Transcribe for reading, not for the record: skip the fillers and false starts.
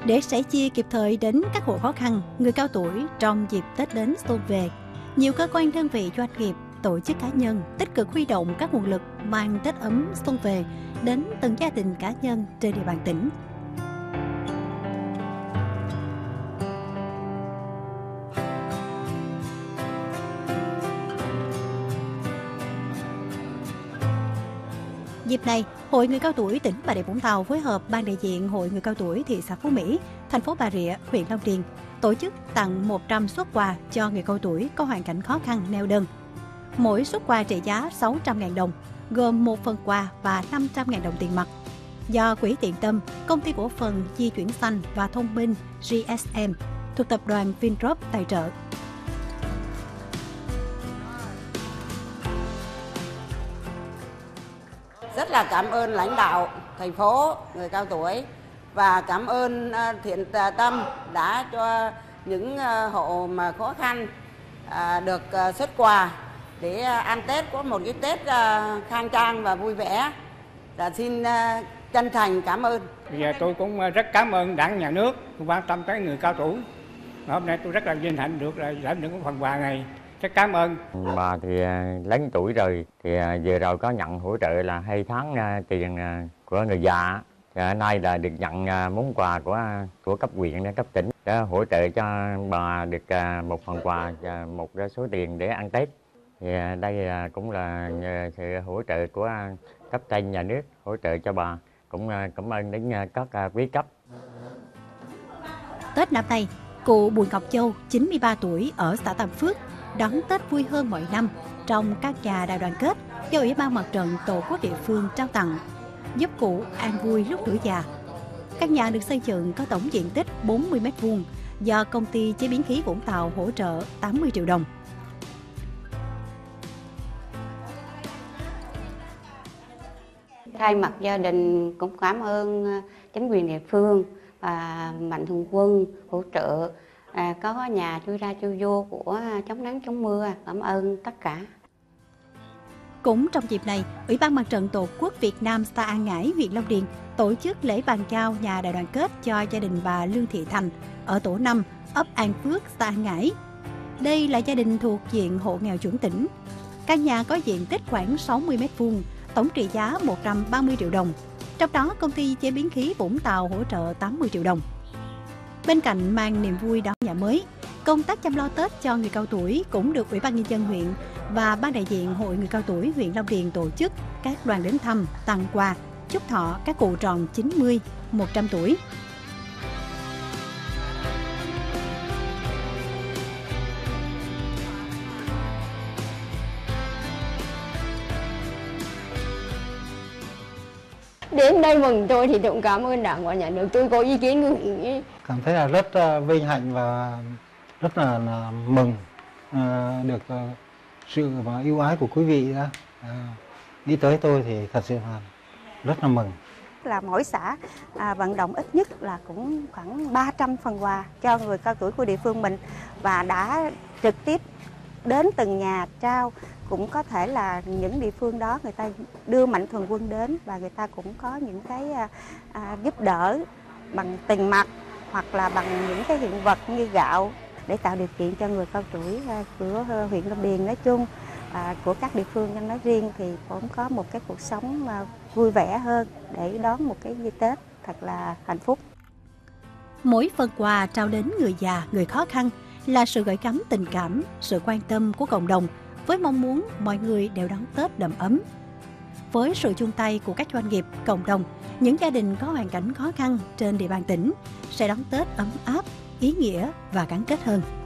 Để sẻ chia kịp thời đến các hộ khó khăn, người cao tuổi trong dịp Tết đến xuân về, nhiều cơ quan đơn vị doanh nghiệp, tổ chức cá nhân tích cực huy động các nguồn lực mang Tết ấm xuân về đến từng gia đình cá nhân trên địa bàn tỉnh. Dịp này, Hội Người Cao Tuổi tỉnh Bà Rịa Vũng Tàu phối hợp Ban đại diện Hội Người Cao Tuổi thị xã Phú Mỹ, thành phố Bà Rịa, huyện Long Điền tổ chức tặng 100 suất quà cho người cao tuổi có hoàn cảnh khó khăn neo đơn. Mỗi suất quà trị giá 600.000 đồng, gồm một phần quà và 500.000 đồng tiền mặt. Do Quỹ Thiện Tâm, Công ty cổ phần Di chuyển xanh và thông minh GSM thuộc tập đoàn Vingroup tài trợ. Rất là cảm ơn lãnh đạo thành phố người cao tuổi và cảm ơn Thiện Tâm đã cho những hộ mà khó khăn được xuất quà để ăn Tết, có một cái Tết khang trang và vui vẻ. Xin chân thành cảm ơn. Bây giờ tôi cũng rất cảm ơn Đảng, Nhà nước quan tâm tới người cao tuổi. Hôm nay tôi rất là vinh hạnh được lãnh những phần quà này. Rất cảm ơn. Bà thì lớn tuổi rồi, thì vừa rồi có nhận hỗ trợ là 2 tháng tiền của người già. Thì nay là được nhận món quà của cấp huyện, cấp tỉnh để hỗ trợ cho bà được một phần quà và một số tiền để ăn Tết. Thì đây cũng là nhờ sự hỗ trợ của cấp trên nhà nước hỗ trợ cho bà. Cũng cảm ơn đến các quý cấp. Tết năm nay, cụ Bùi Ngọc Châu, 93 tuổi ở xã Tam Phước, đón Tết vui hơn mọi năm trong các nhà đại đoàn kết do Ủy ban Mặt trận Tổ quốc địa phương trao tặng, giúp cụ an vui lúc tuổi già. Căn nhà được xây dựng có tổng diện tích 40 m2 do Công ty Chế biến khí Vũng Tàu hỗ trợ 80 triệu đồng. Thay mặt gia đình cũng cảm ơn chính quyền địa phương và Mạnh Thường Quân hỗ trợ, có nhà chui ra chui vô của chống nắng chống mưa. Cảm ơn tất cả. Cũng trong dịp này, Ủy ban Mặt trận Tổ quốc Việt Nam xã An Ngãi, huyện Long Điền tổ chức lễ bàn giao nhà đại đoàn kết cho gia đình bà Lương Thị Thành ở tổ 5, ấp An Phước, xã An Ngãi. Đây là gia đình thuộc diện hộ nghèo chuẩn tỉnh. Căn nhà có diện tích khoảng 60 m2, tổng trị giá 130 triệu đồng. Trong đó, Công ty Chế biến khí Vũng Tàu hỗ trợ 80 triệu đồng. Bên cạnh mang niềm vui đón nhà mới, công tác chăm lo Tết cho người cao tuổi cũng được Ủy ban Nhân dân huyện và Ban đại diện Hội Người Cao Tuổi huyện Long Điền tổ chức các đoàn đến thăm, tặng quà, chúc thọ các cụ tròn 90, 100 tuổi. Đến đây mừng tôi thì cũng cảm ơn Đảng và Nhà nước. Tôi có ý kiến của huyện. Cảm thấy là rất vinh hạnh và rất là mừng được sự và yêu ái của quý vị đã nghĩ tới tôi thì thật sự là rất là mừng. Là mỗi xã vận động ít nhất là cũng khoảng 300 phần quà cho người cao tuổi của địa phương mình và đã trực tiếp đến từng nhà trao. Cũng có thể là những địa phương đó người ta đưa Mạnh Thường Quân đến và người ta cũng có những cái giúp đỡ bằng tiền mặt hoặc là bằng những cái hiện vật như gạo để tạo điều kiện cho người cao tuổi của huyện Long Điền nói chung, của các địa phương nói riêng thì cũng có một cái cuộc sống vui vẻ hơn để đón một cái Tết thật là hạnh phúc. Mỗi phần quà trao đến người già, người khó khăn là sự gửi gắm tình cảm, sự quan tâm của cộng đồng với mong muốn mọi người đều đón Tết đầm ấm. Với sự chung tay của các doanh nghiệp, cộng đồng, những gia đình có hoàn cảnh khó khăn trên địa bàn tỉnh sẽ đón Tết ấm áp, ý nghĩa và gắn kết hơn.